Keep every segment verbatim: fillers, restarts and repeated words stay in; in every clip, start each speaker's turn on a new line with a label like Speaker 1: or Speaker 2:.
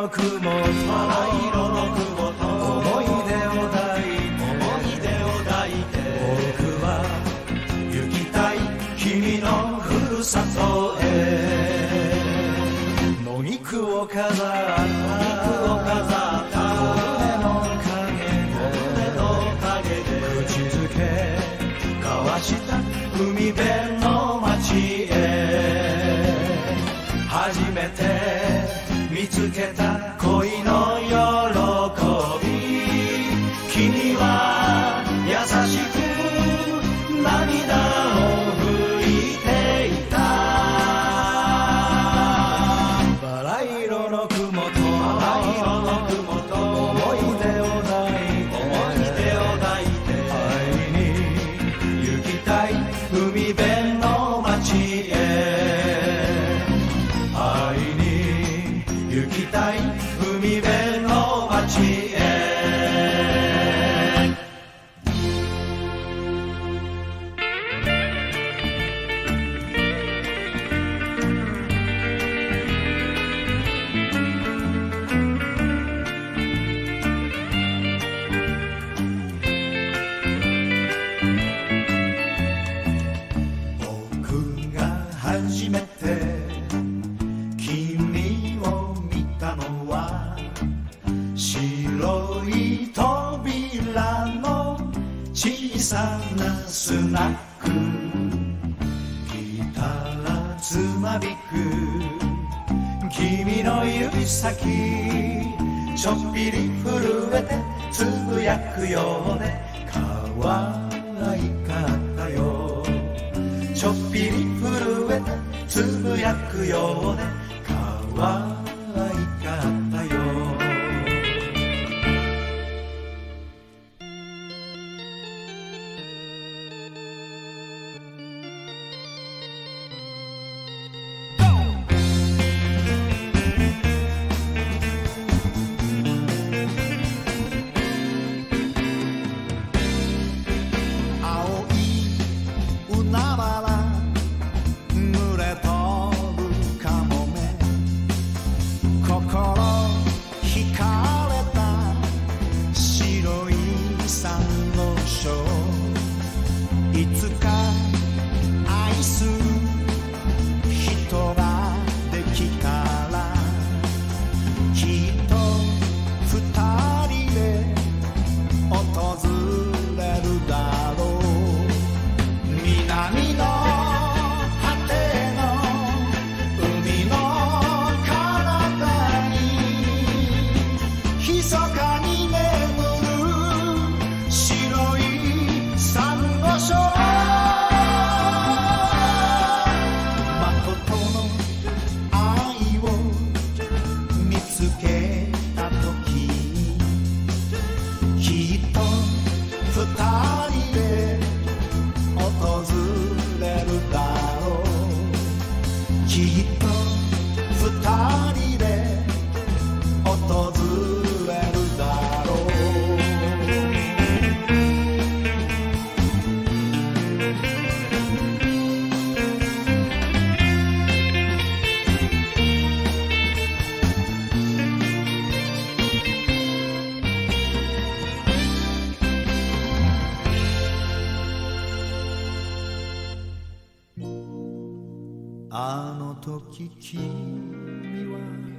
Speaker 1: の雲とバラ色の雲と思い出を抱いて思い出を抱いて僕は行きたい君のふるさとへ野菊を飾った野菊を飾った小舟の影で小舟の影で口づけ交わした海辺の街へ初めて見つけた恋の喜び君は優しく涙を拭いていたバラ色の雲とバラ色の雲と思い出を抱いて思い出を抱いて会いに行きたい海辺の街へ会いに行きたい海辺の街へ僕が初めて君を見たのは白い扉の小さなスナックギターつまびく君の指先ちょっぴり震えてつぶやくようで可愛かったよちょっぴり震えてつぶやくようで可愛かったよいつか愛す人ができたらきっと二人で訪れるだろう南の果ての海の彼方に密かに眠る白いサンゴ礁誠の愛を見つけた時きっと二人で訪れるだろうきっと二人で訪れるだろうあの時君は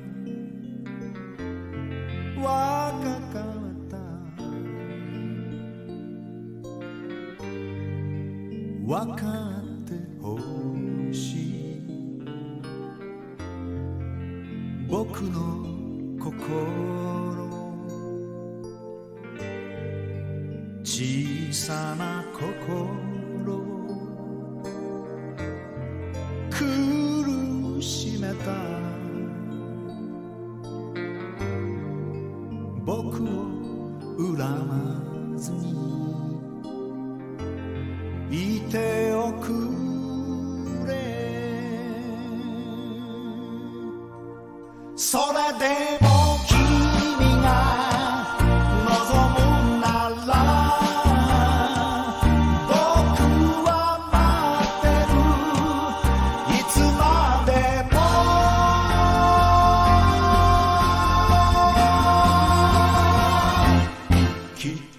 Speaker 1: 若かった分かってほしい僕の心小さな心苦しめた僕を恨まずにいておくれそれでも君が望むならいつまでも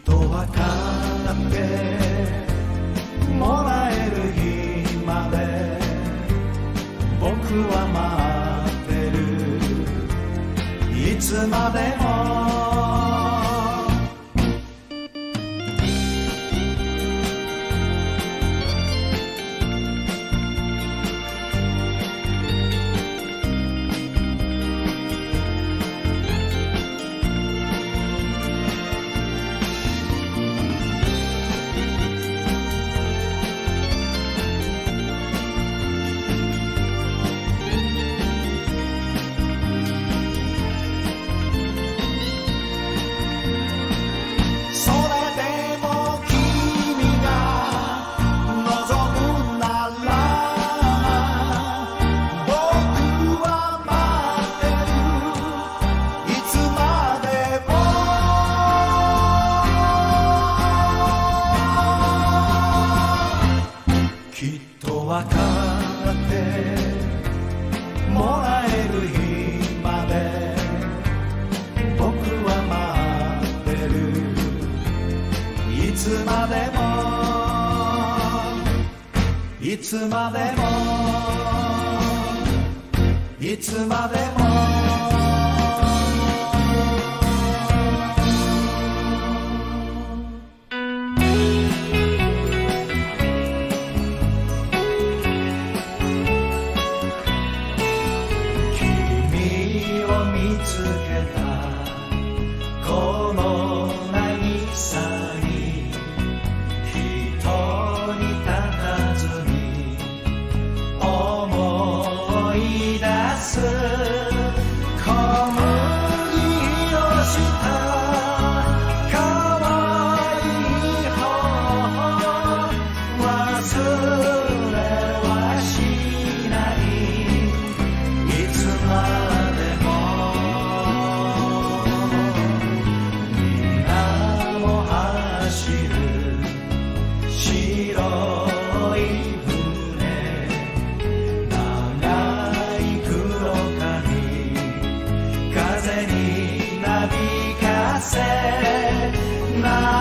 Speaker 1: と分かってもらえる日まで僕は待ってる、いつまでも分かってもらえる日まで僕は待ってる、いつまでもいつまでもいつまでもこの渚に一人佇み思い出す小麦をした可愛い頬忘れはしないいつまでも風になびかせ